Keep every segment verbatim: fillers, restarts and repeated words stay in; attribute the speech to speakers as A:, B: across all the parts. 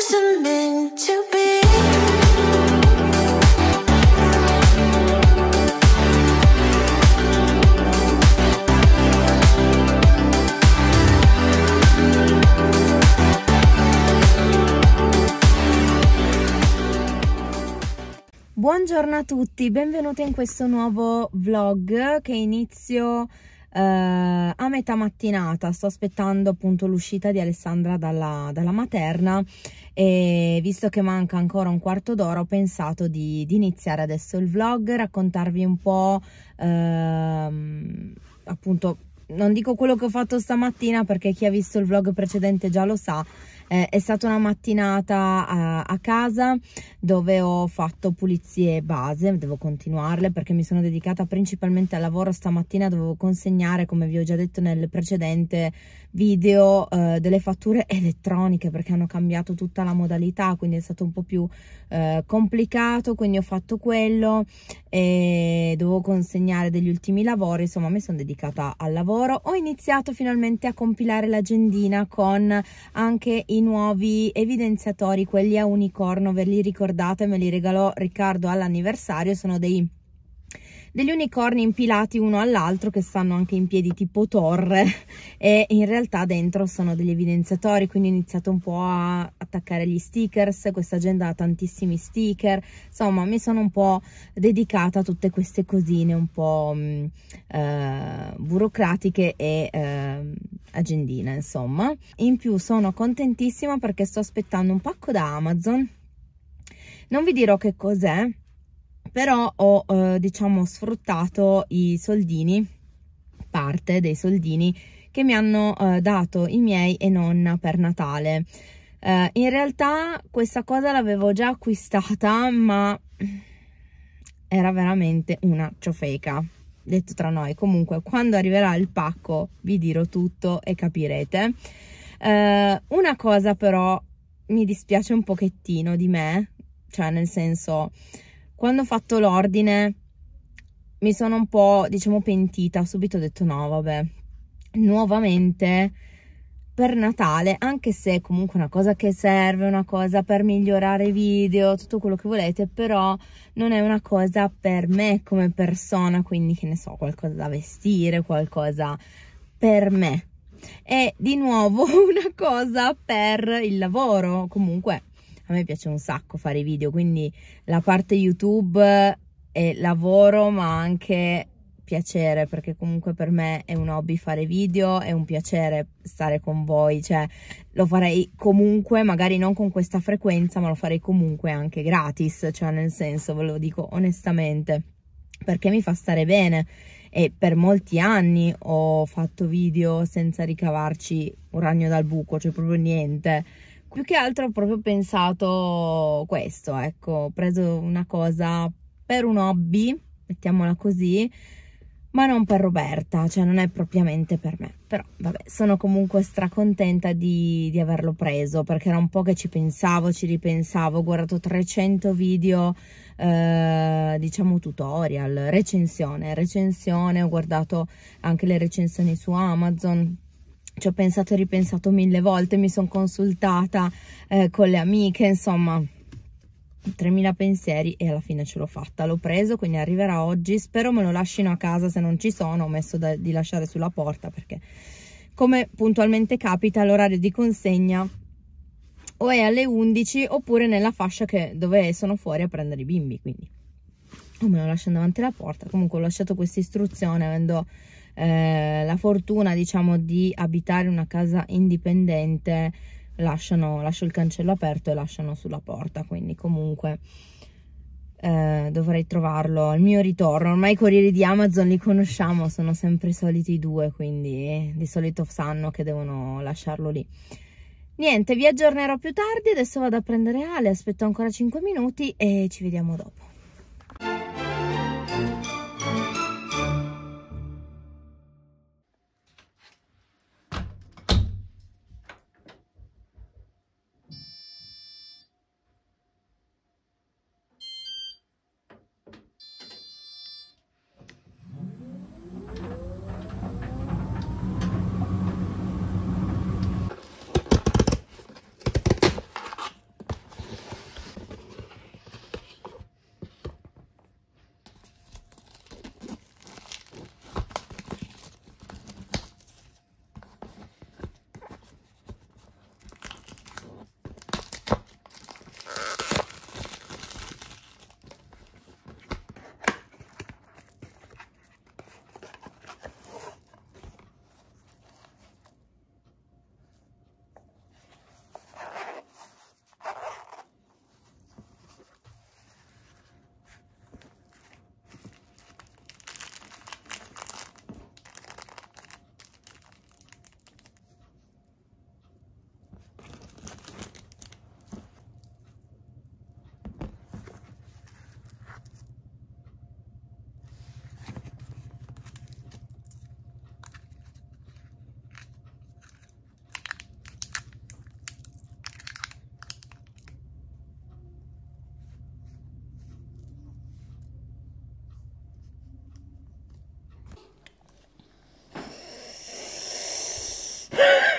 A: wasn't meant to be.
B: Buongiorno a tutti, benvenuti in questo nuovo vlog che inizio eh, a metà mattinata. Sto aspettando appunto l'uscita di Alessandra dalla, dalla materna e visto che manca ancora un quarto d'ora ho pensato di, di iniziare adesso il vlog, raccontarvi un po' ehm, appunto, non dico quello che ho fatto stamattina perché chi ha visto il vlog precedente già lo sa. Eh, è stata una mattinata a, a casa dove ho fatto pulizie base, devo continuarle perché mi sono dedicata principalmente al lavoro. Stamattina dovevo consegnare, come vi ho già detto nel precedente video, eh, delle fatture elettroniche perché hanno cambiato tutta la modalità, quindi è stato un po' più eh, complicato, quindi ho fatto quello e dovevo consegnare degli ultimi lavori. Insomma, mi sono dedicata al lavoro. Ho iniziato finalmente a compilare l'agendina con anche i nuovi evidenziatori, quelli a unicorno. Ve li ricordate? Me li regalò Riccardo all'anniversario. Sono dei degli unicorni impilati uno all'altro che stanno anche in piedi tipo torre e in realtà dentro sono degli evidenziatori, quindi ho iniziato un po' a attaccare gli stickers. Questa agenda ha tantissimi sticker, insomma mi sono un po' dedicata a tutte queste cosine un po' mh, eh, burocratiche e eh, agendine, insomma. In più sono contentissima perché sto aspettando un pacco da Amazon, non vi dirò che cos'è, però ho eh, diciamo sfruttato i soldini, parte dei soldini che mi hanno eh, dato i miei e nonna per Natale. Eh, in realtà questa cosa l'avevo già acquistata, ma era veramente una ciofeca, detto tra noi. Comunque quando arriverà il pacco vi dirò tutto e capirete. Eh, una cosa però mi dispiace un pochettino di me, cioè nel senso, quando ho fatto l'ordine mi sono un po', diciamo, pentita. Subito ho detto no, vabbè, nuovamente per Natale, anche se è comunque una cosa che serve, una cosa per migliorare i video, tutto quello che volete, però non è una cosa per me come persona, quindi che ne so, qualcosa da vestire, qualcosa per me. E di nuovo una cosa per il lavoro. Comunque a me piace un sacco fare i video, quindi la parte YouTube è lavoro ma anche piacere, perché comunque per me è un hobby fare video, è un piacere stare con voi, cioè lo farei comunque, magari non con questa frequenza, ma lo farei comunque anche gratis, cioè nel senso, ve lo dico onestamente, perché mi fa stare bene. E per molti anni ho fatto video senza ricavarci un ragno dal buco, cioè proprio niente. Più che altro ho proprio pensato questo, ecco, ho preso una cosa per un hobby, mettiamola così, ma non per Roberta, cioè non è propriamente per me. Però vabbè, sono comunque stracontenta di, di averlo preso, perché era un po' che ci pensavo, ci ripensavo. Ho guardato trecento video, eh, diciamo tutorial, recensione, recensione, ho guardato anche le recensioni su Amazon. Ci ho pensato e ripensato mille volte, mi sono consultata eh, con le amiche, insomma tremila pensieri e alla fine ce l'ho fatta, l'ho preso, quindi arriverà oggi. Spero me lo lasciano a casa, se non ci sono ho messo da, di lasciare sulla porta, perché come puntualmente capita l'orario di consegna o è alle undici oppure nella fascia che, dove sono fuori a prendere i bimbi, quindi o me lo lasciano davanti alla porta. Comunque ho lasciato questa istruzione, avendo Eh, la fortuna, diciamo, di abitare in una casa indipendente, lasciano, lascio il cancello aperto e lasciano sulla porta, quindi comunque eh, dovrei trovarlo al mio ritorno. Ormai i corrieri di Amazon li conosciamo, sono sempre i soliti due, quindi di solito sanno che devono lasciarlo lì. Niente, vi aggiornerò più tardi. Adesso vado a prendere Ale, aspetto ancora cinque minuti e ci vediamo dopo.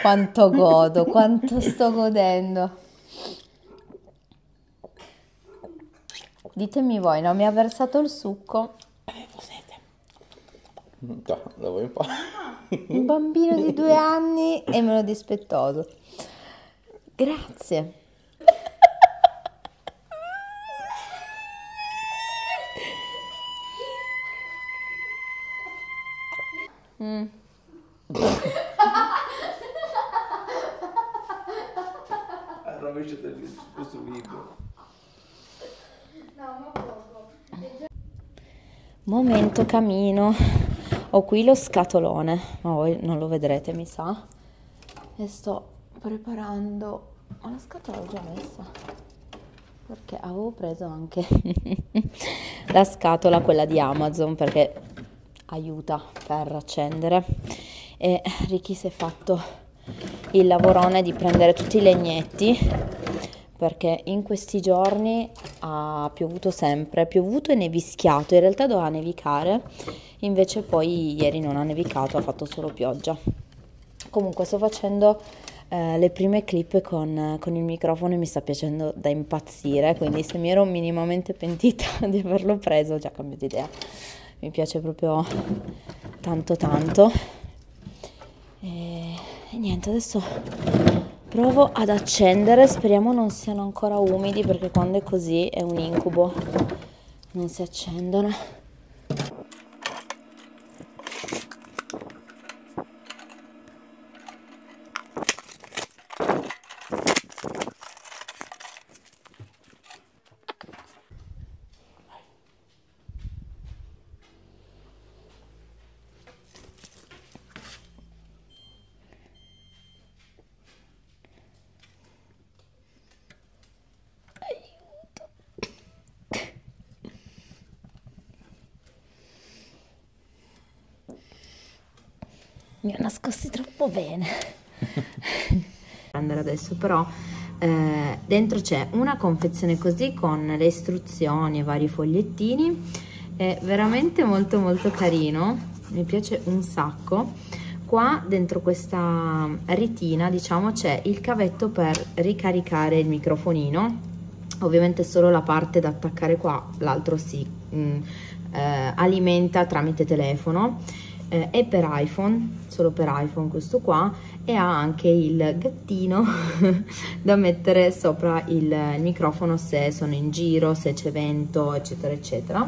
B: Quanto godo, quanto sto godendo. Ditemi voi, no? Mi ha versato il succo.
C: No, lo vuoi un po'?
B: Un bambino di due anni e meno dispettoso. Grazie. Mm.
C: Ha rovesciato il questo libro.
B: Momento camino. Ho qui lo scatolone, ma voi non lo vedrete, mi sa. E sto preparando. Ma la scatola l'ho già messa. Perché avevo preso anche la scatola, quella di Amazon, perché aiuta per accendere. E Ricky si è fatto il lavorone di prendere tutti i legnetti, perché in questi giorni ha piovuto sempre, piovuto e nevischiato. In realtà doveva nevicare, invece poi ieri non ha nevicato, ha fatto solo pioggia. Comunque sto facendo eh, le prime clip con, con il microfono e mi sta piacendo da impazzire, quindi se mi ero minimamente pentita di averlo preso ho già cambiato idea. Mi piace proprio tanto tanto. E, e niente, adesso provo ad accendere, speriamo non siano ancora umidi, perché quando è così è un incubo, non si accendono. Mi ho nascosti troppo bene. Prendere adesso però eh, dentro c'è una confezione così con le istruzioni e vari fogliettini, è veramente molto molto carino, mi piace un sacco. Qua dentro questa ritina, diciamo, c'è il cavetto per ricaricare il microfonino, ovviamente solo la parte da attaccare qua, l'altro si mh, eh, alimenta tramite telefono. Eh, è per iPhone, solo per iPhone questo qua, e ha anche il gattino da mettere sopra il, il microfono se sono in giro, se c'è vento, eccetera eccetera.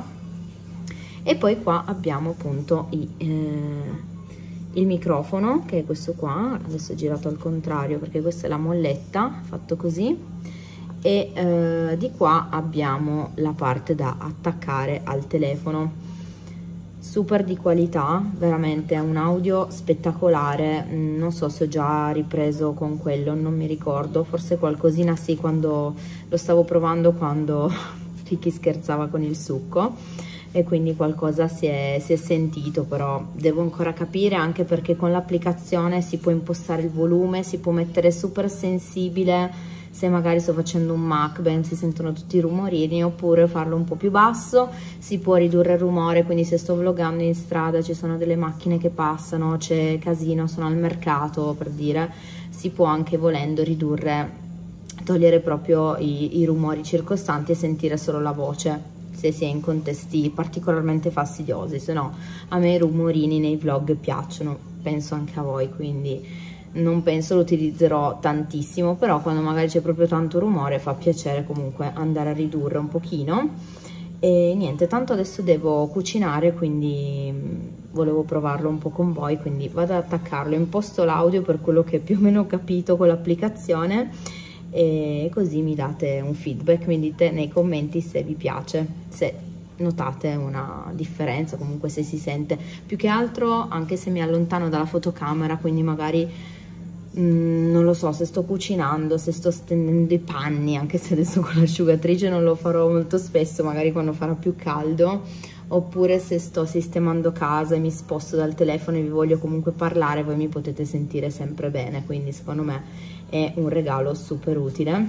B: E poi qua abbiamo appunto i, eh, il microfono, che è questo qua, adesso è girato al contrario perché questa è la molletta, fatto così, e eh, di qua abbiamo la parte da attaccare al telefono. Super di qualità, veramente è un audio spettacolare. Non so se ho già ripreso con quello, non mi ricordo, forse qualcosina sì, quando lo stavo provando, quando Ricky scherzava con il succo, e quindi qualcosa si è, si è sentito, però devo ancora capire, anche perché con l'applicazione si può impostare il volume, si può mettere super sensibile se magari sto facendo un mukbang, si sentono tutti i rumorini, oppure farlo un po' più basso, si può ridurre il rumore, quindi se sto vloggando in strada, ci sono delle macchine che passano, c'è casino, sono al mercato per dire, si può anche volendo ridurre, togliere proprio i, i rumori circostanti e sentire solo la voce, se si è in contesti particolarmente fastidiosi. Se no a me i rumorini nei vlog piacciono, penso anche a voi, quindi non penso lo utilizzerò tantissimo, però quando magari c'è proprio tanto rumore fa piacere comunque andare a ridurre un pochino. E niente, tanto adesso devo cucinare, quindi volevo provarlo un po' con voi, quindi vado ad attaccarlo, imposto l'audio per quello che più o meno ho capito con l'applicazione, e così mi date un feedback, mi dite nei commenti se vi piace, se notate una differenza, comunque se si sente. Più che altro, anche se mi allontano dalla fotocamera, quindi magari Mm, non lo so, se sto cucinando, se sto stendendo i panni, anche se adesso con l'asciugatrice non lo farò molto spesso, magari quando farà più caldo, oppure se sto sistemando casa e mi sposto dal telefono e vi voglio comunque parlare, voi mi potete sentire sempre bene, quindi secondo me è un regalo super utile.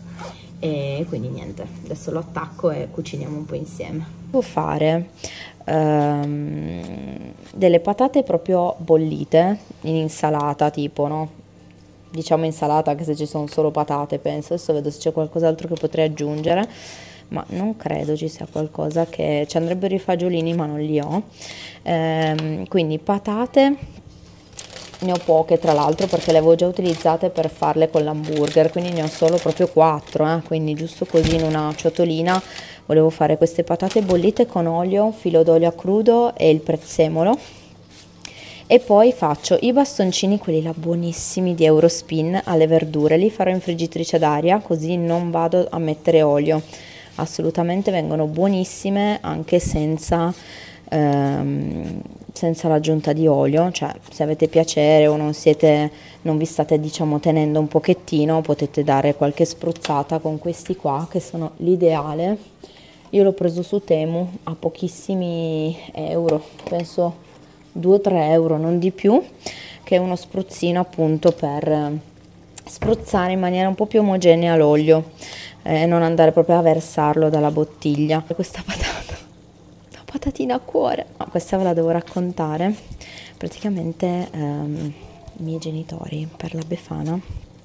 B: E quindi niente, adesso lo attacco e cuciniamo un po' insieme. Devo fare um, delle patate proprio bollite in insalata, tipo, no? diciamo insalata, anche se ci sono solo patate, penso. Adesso vedo se c'è qualcos'altro che potrei aggiungere, ma non credo ci sia qualcosa che... ci andrebbero i fagiolini, ma non li ho. Ehm, quindi patate, ne ho poche tra l'altro perché le avevo già utilizzate per farle con l'hamburger, quindi ne ho solo proprio quattro, eh? Quindi giusto così in una ciotolina volevo fare queste patate bollite con olio, un filo d'olio a crudo e il prezzemolo. E poi faccio i bastoncini, quelli là buonissimi di Eurospin alle verdure, li farò in friggitrice d'aria, così non vado a mettere olio, assolutamente vengono buonissime anche senza, ehm, senza l'aggiunta di olio, cioè se avete piacere o non siete, non vi state diciamo tenendo un pochettino, potete dare qualche spruzzata con questi qua che sono l'ideale. Io l'ho preso su Temu a pochissimi euro, penso due o tre euro, non di più, che è uno spruzzino appunto per spruzzare in maniera un po' più omogenea l'olio e eh, non andare proprio a versarlo dalla bottiglia. Questa patata, la patatina a cuore, no, questa ve la devo raccontare. Praticamente ehm, i miei genitori per la Befana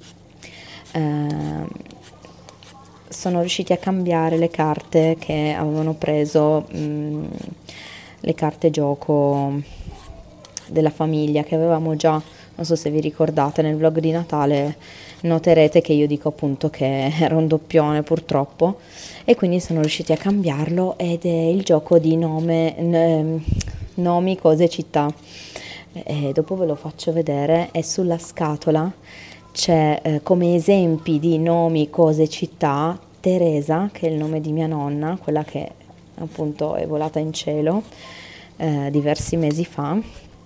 B: ehm, sono riusciti a cambiare le carte che avevano preso, mh, le carte gioco della famiglia che avevamo già, non so se vi ricordate, nel vlog di Natale noterete che io dico appunto che era un doppione purtroppo, e quindi sono riusciti a cambiarlo ed è il gioco di nome, n- nomi, cose, città, e dopo ve lo faccio vedere. E sulla scatola c'è eh, come esempi di nomi, cose, città, Teresa, che è il nome di mia nonna, quella che appunto è volata in cielo eh, diversi mesi fa,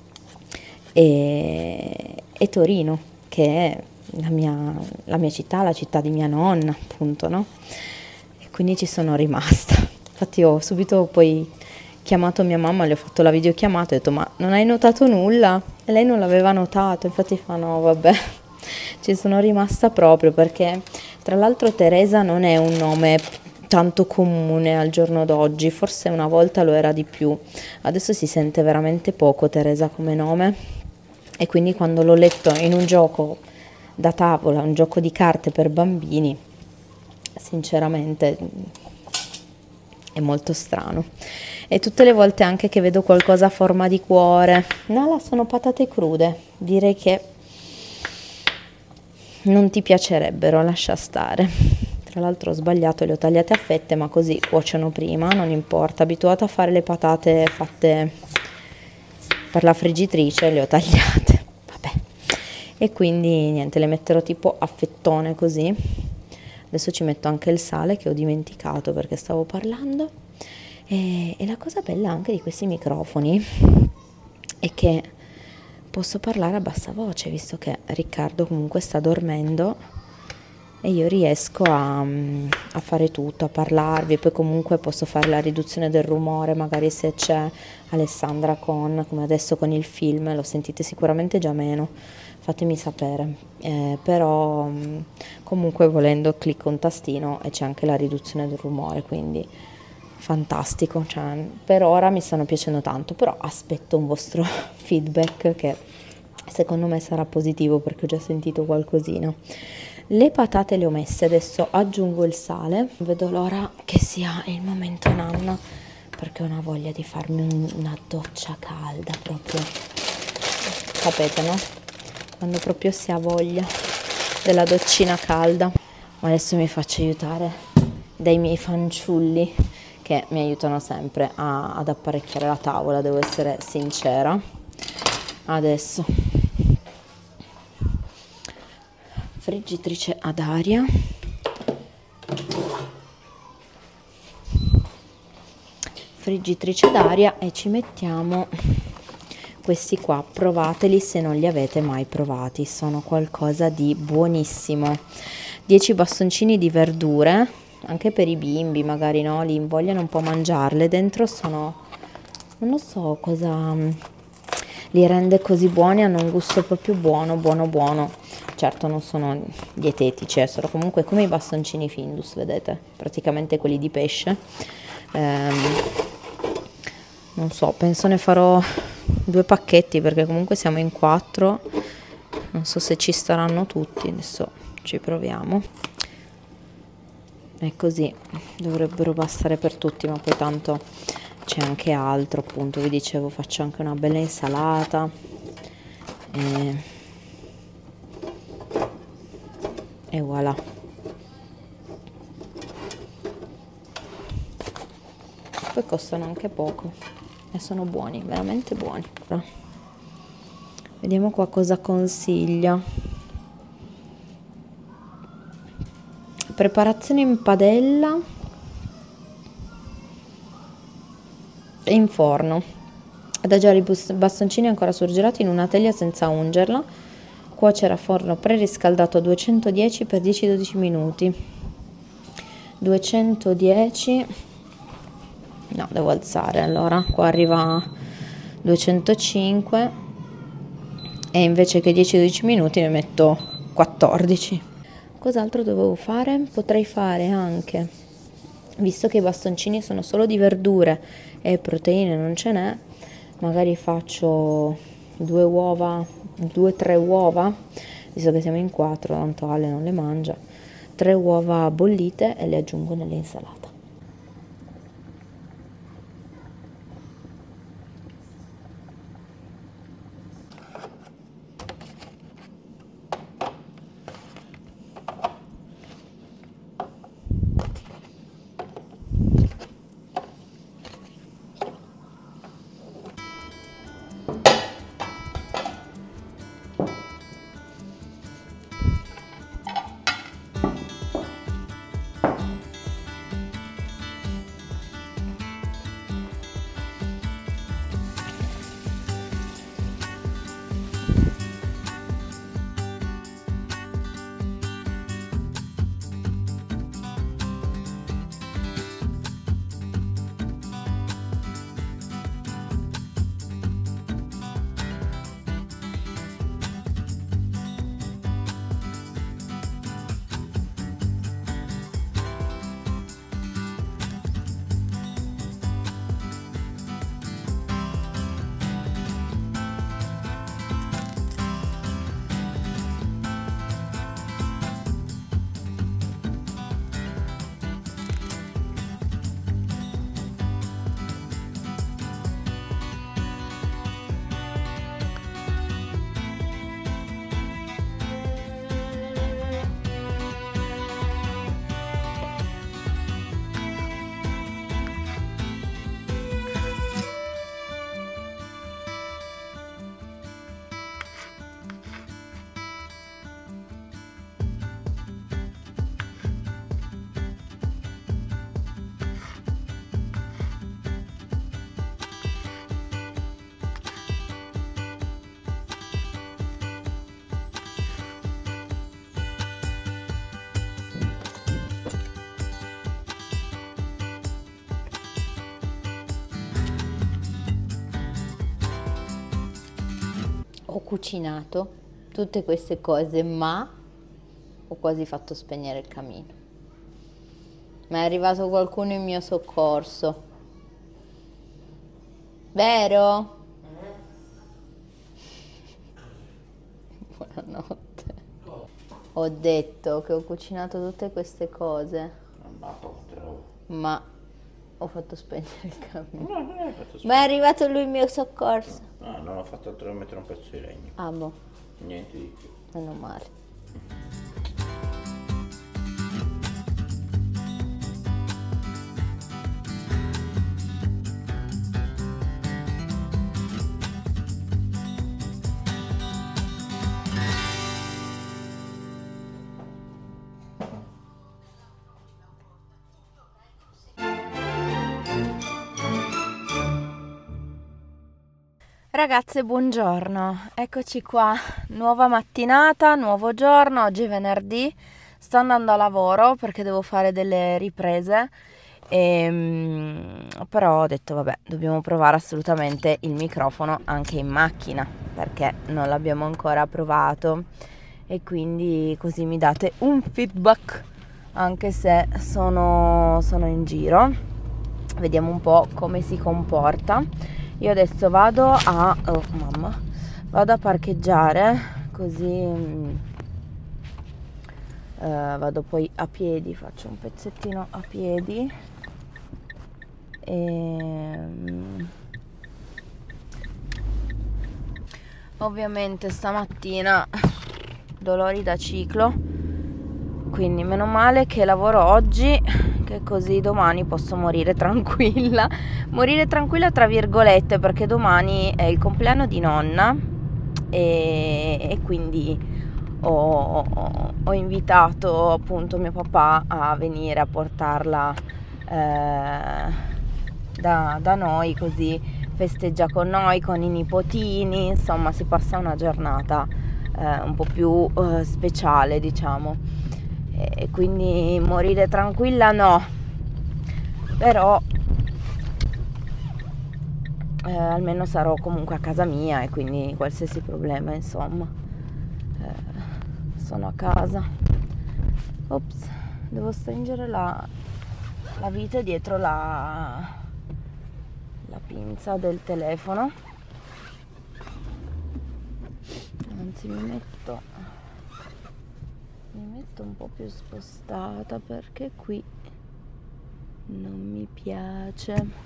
B: E, e Torino, che è la mia, la mia città, la città di mia nonna, appunto, no? E quindi ci sono rimasta. Infatti ho subito poi chiamato mia mamma, le ho fatto la videochiamata e ho detto: ma non hai notato nulla? E lei non l'aveva notato, infatti fa no, vabbè, ci sono rimasta proprio perché tra l'altro Teresa non è un nome tanto comune al giorno d'oggi, forse una volta lo era di più, adesso si sente veramente poco Teresa come nome. E quindi quando l'ho letto in un gioco da tavola, un gioco di carte per bambini, sinceramente è molto strano. E tutte le volte anche che vedo qualcosa a forma di cuore, no, là sono patate crude, direi che non ti piacerebbero, lascia stare. Tra l'altro ho sbagliato, le ho tagliate a fette, ma così cuociono prima, non importa, abituata a fare le patate fatte per la friggitrice, le ho tagliate, vabbè. E quindi niente, le metterò tipo a fettone così. Adesso ci metto anche il sale che ho dimenticato perché stavo parlando. E, e la cosa bella anche di questi microfoni è che posso parlare a bassa voce, visto che Riccardo comunque sta dormendo e io riesco a, a fare tutto, a parlarvi. Poi comunque posso fare la riduzione del rumore, magari se c'è Alessandra con, come adesso con il film, lo sentite sicuramente già meno, fatemi sapere, eh, però comunque volendo clicco un tastino e c'è anche la riduzione del rumore, quindi fantastico, cioè, per ora mi stanno piacendo tanto, però aspetto un vostro feedback che secondo me sarà positivo perché ho già sentito qualcosina. Le patate le ho messe, adesso aggiungo il sale, vedo l'ora che sia il momento nanna perché ho una voglia di farmi un, una doccia calda proprio, sapete no? Quando proprio si ha voglia della doccina calda. Ma adesso mi faccio aiutare dai miei fanciulli che mi aiutano sempre a, ad apparecchiare la tavola, devo essere sincera. Adesso friggitrice ad aria, friggitrice d'aria e ci mettiamo questi qua, provateli se non li avete mai provati, sono qualcosa di buonissimo. dieci bastoncini di verdure, anche per i bimbi magari no, li invogliano un po' a mangiarle, dentro sono, non lo so cosa li rende così buoni, hanno un gusto proprio buono, buono, buono. Certo non sono dietetici, eh, sono comunque come i bastoncini Findus, vedete, praticamente quelli di pesce. Ehm, non so, penso ne farò due pacchetti perché comunque siamo in quattro non so se ci staranno tutti, adesso ci proviamo. E così dovrebbero bastare per tutti, ma poi tanto c'è anche altro, appunto vi dicevo, faccio anche una bella insalata e, e voilà. Poi costano anche poco e sono buoni, veramente buoni. Vediamo qua cosa consiglia. Preparazione in padella e in forno. Adagiare i bastoncini ancora surgelati in una teglia senza ungerla. Cuocere a forno preriscaldato a duecentodieci per dieci dodici minuti. duecentodieci. No, devo alzare, allora qua arriva a duecentocinque e invece che dieci dodici minuti ne metto quattordici. Cos'altro dovevo fare? Potrei fare anche, visto che i bastoncini sono solo di verdure e proteine non ce n'è, magari faccio due uova, due tre uova, visto che siamo in quattro, tanto Ale non le mangia, tre uova bollite e le aggiungo nell'insalata. Ho cucinato tutte queste cose, ma ho quasi fatto spegnere il camino. Ma è arrivato qualcuno in mio soccorso. Vero? Buonanotte. Ho detto che ho cucinato tutte queste cose, ma ho fatto spegnere il camino.
C: No, non hai fatto
B: Ma è arrivato lui in mio soccorso.
C: No, non ho fatto altro che mettere un pezzo di legno.
B: Ah, boh.
C: Niente di più.
B: Meno male. Ragazze, buongiorno, eccoci qua, nuova mattinata, nuovo giorno, oggi è venerdì, sto andando a lavoro perché devo fare delle riprese, e, però ho detto vabbè, dobbiamo provare assolutamente il microfono anche in macchina perché non l'abbiamo ancora provato e quindi così mi date un feedback anche se sono, sono in giro, vediamo un po' come si comporta. Io adesso vado a oh, mamma, vado a parcheggiare così mh, eh, vado poi a piedi, faccio un pezzettino a piedi e mh, ovviamente stamattina dolori da ciclo, quindi meno male che lavoro oggi, che così domani posso morire tranquilla, morire tranquilla tra virgolette, perché domani è il compleanno di nonna e, e quindi ho, ho invitato appunto mio papà a venire a portarla eh, da, da noi, così festeggia con noi, con i nipotini, insomma si passa una giornata eh, un po' più eh, speciale, diciamo, e quindi morire tranquilla no, però eh, almeno sarò comunque a casa mia e quindi qualsiasi problema, insomma, eh, sono a casa. Ops, devo stringere la, la vite dietro la, la pinza del telefono, anzi mi metto mi metto un po' più spostata perché qui non mi piace.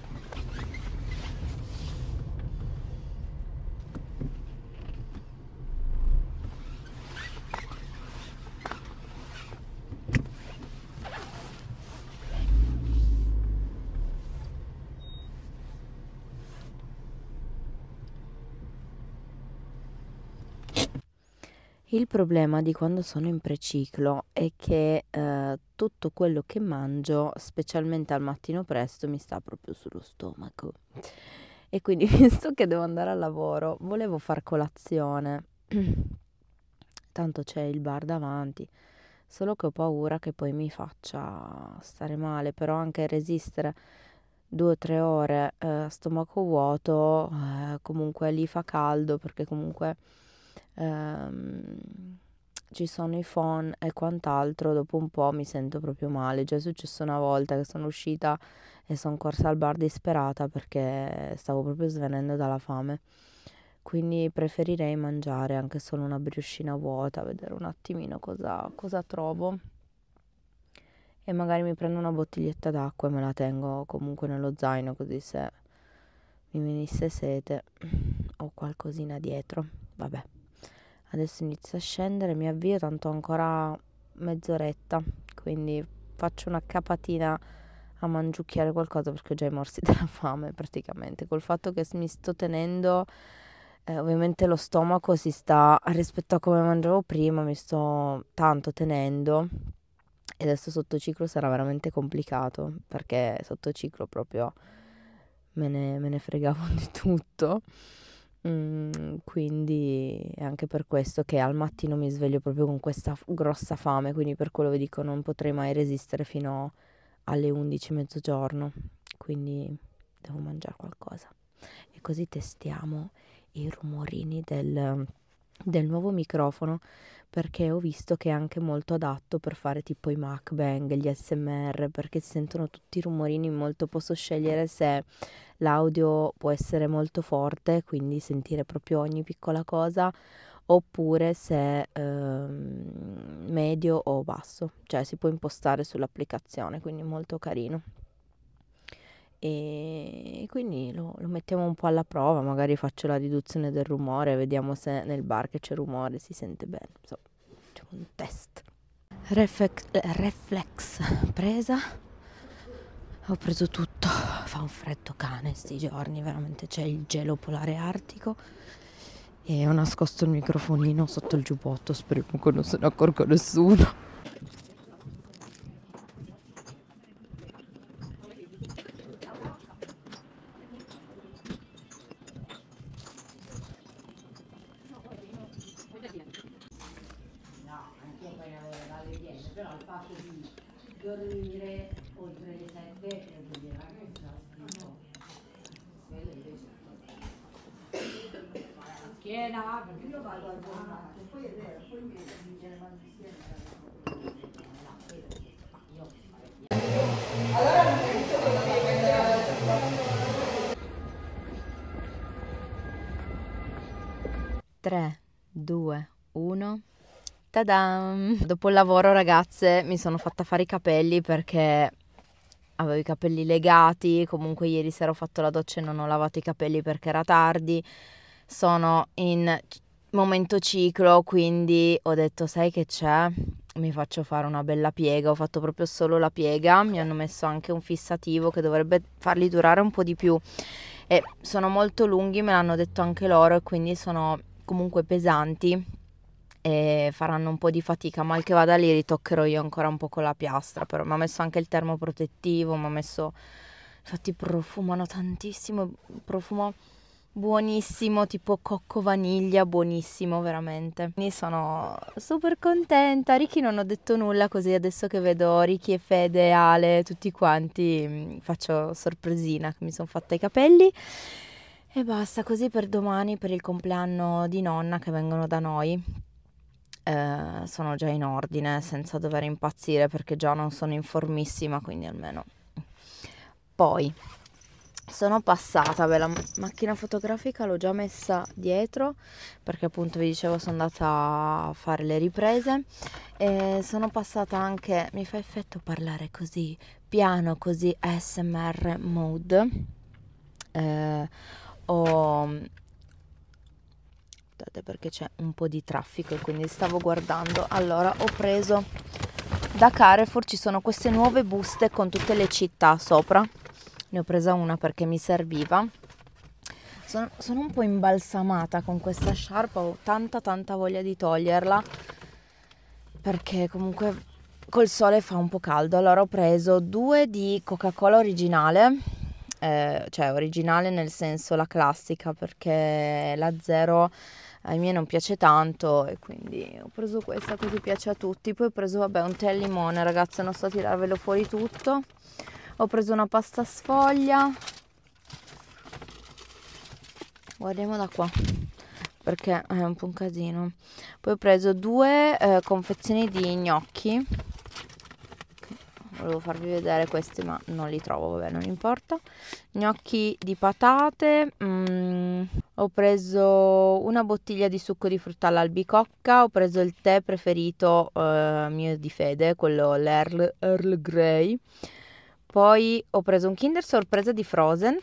B: Il problema di quando sono in preciclo è che eh, tutto quello che mangio, specialmente al mattino presto, mi sta proprio sullo stomaco. E quindi, visto che devo andare al lavoro, volevo far colazione. Tanto c'è il bar davanti, solo che ho paura che poi mi faccia stare male, però anche resistere due o tre ore eh, a stomaco vuoto, eh, comunque lì fa caldo perché comunque ehm, ci sono i phon e quant'altro, dopo un po' mi sento proprio male. Già è successo una volta che sono uscita e sono corsa al bar disperata perché stavo proprio svenendo dalla fame, quindi preferirei mangiare anche solo una briochina vuota, vedere un attimino cosa, cosa trovo e magari mi prendo una bottiglietta d'acqua e me la tengo comunque nello zaino, così se mi venisse sete ho qualcosina dietro. Vabbè, adesso inizio a scendere, mi avvio, tanto ancora mezz'oretta, quindi faccio una capatina a mangiucchiare qualcosa perché ho già i morsi della fame praticamente. Col fatto che mi sto tenendo, eh, ovviamente lo stomaco si sta, rispetto a come mangiavo prima, mi sto tanto tenendo e adesso sotto ciclo sarà veramente complicato perché sotto ciclo proprio me ne, me ne fregavo di tutto. Mm, quindi è anche per questo che al mattino mi sveglio proprio con questa f- grossa fame, quindi per quello vi dico non potrei mai resistere fino alle undici mezzogiorno, quindi devo mangiare qualcosa e così testiamo i rumorini del, del nuovo microfono, perché ho visto che è anche molto adatto per fare tipo i mukbang, gli A S M R, perché si sentono tutti i rumorini molto, posso scegliere se l'audio può essere molto forte, quindi sentire proprio ogni piccola cosa, oppure se ehm, medio o basso, cioè si può impostare sull'applicazione, quindi molto carino. E quindi lo, lo mettiamo un po' alla prova, magari faccio la riduzione del rumore, vediamo se nel bar che c'è rumore si sente bene, insomma, facciamo un test. Reflex, reflex presa, ho preso tutto, fa un freddo cane sti giorni, veramente c'è il gelo polare artico e ho nascosto il microfonino sotto il giubbotto, speriamo che non se ne accorga nessuno.
D: Però il fatto di dormire oltre le sette per dire ma che sta schifo, quello invece la schiena, perché io vado al giornato, poi è vero, poi mi viene mal di schiena. Allora non penso che dobbiamo prendere
B: tre, due, uno. Ta-dam! Dopo il lavoro, ragazze, mi sono fatta fare i capelli perché avevo i capelli legati. Comunque ieri sera ho fatto la doccia e non ho lavato i capelli perché era tardi. Sono in momento ciclo, quindi ho detto, sai che c'è? Mi faccio fare una bella piega. Ho fatto proprio solo la piega. Mi hanno messo anche un fissativo che dovrebbe farli durare un po' di più. E sono molto lunghi, me l'hanno detto anche loro, e quindi sono comunque pesanti e faranno un po' di fatica. Mal che vada li ritoccherò io ancora un po' con la piastra, però mi ha messo anche il termoprotettivo, mi ha messo, infatti profumano tantissimo, profumo buonissimo, tipo cocco vaniglia, buonissimo veramente. Quindi sono super contenta. Ricky non ho detto nulla, così adesso che vedo Ricky e Fede, Ale, tutti quanti, faccio sorpresina che mi sono fatta i capelli. E basta, così per domani, per il compleanno di nonna che vengono da noi, eh, sono già in ordine, senza dover impazzire perché già non sono in formissima, quindi almeno. Poi sono passata, beh, la macchina fotografica l'ho già messa dietro perché appunto vi dicevo sono andata a fare le riprese, e sono passata anche, mi fa effetto parlare così piano, così A S M R mode. Eh, ho aspettate perché c'è un po' di traffico e quindi stavo guardando. Allora, ho preso da Carrefour, ci sono queste nuove buste con tutte le città sopra. Ne ho presa una perché mi serviva. Sono, sono un po' imbalsamata con questa sciarpa, ho tanta tanta voglia di toglierla perché comunque col sole fa un po' caldo. Allora ho preso due di Coca-Cola originale, eh, cioè originale nel senso la classica, perché la zero ai miei non piace tanto e quindi ho preso questa così piace a tutti. Poi ho preso vabbè un tè al limone, ragazze, non so tirarvelo fuori tutto. Ho preso una pasta sfoglia, guardiamo da qua perché è un po' un casino. Poi ho preso due eh, confezioni di gnocchi, volevo farvi vedere questi ma non li trovo, vabbè non importa. Gnocchi di patate, mm, ho preso una bottiglia di succo di frutta all'albicocca, ho preso il tè preferito eh, mio di Fede, quello l'Earl, Earl Grey. Poi ho preso un Kinder Sorpresa di Frozen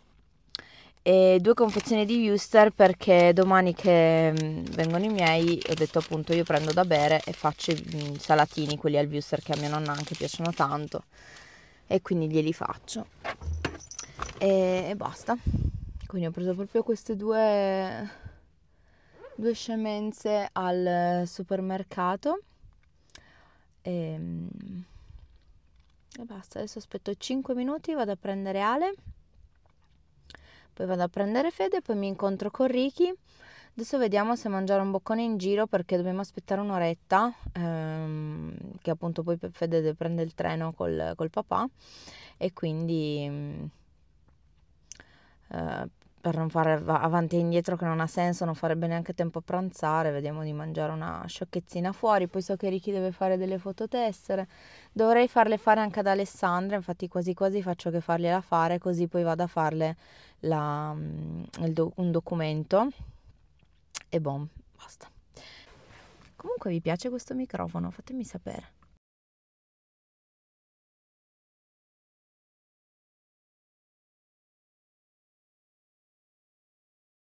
B: e due confezioni di Wuster perché domani che mh, vengono i miei ho detto appunto io prendo da bere e faccio i mh, salatini, quelli al Wuster che a mia nonna anche piacciono tanto, e quindi glieli faccio e, e basta. Quindi ho preso proprio queste due, due scemenze al supermercato e... Mh, e basta, adesso aspetto cinque minuti, vado a prendere Ale, poi vado a prendere Fede, poi mi incontro con Ricky. Adesso vediamo se mangiare un boccone in giro perché dobbiamo aspettare un'oretta, ehm, che appunto poi Fede deve prendere il treno col, col papà e quindi eh, per non fare avanti e indietro che non ha senso, non farebbe neanche tempo a pranzare, vediamo di mangiare una sciocchezzina fuori. Poi so che Ricky deve fare delle fototessere, dovrei farle fare anche ad Alessandra, infatti quasi quasi faccio che fargliela fare così poi vado a farle la, il do, un documento e boh, basta. Comunque vi piace questo microfono? Fatemi sapere.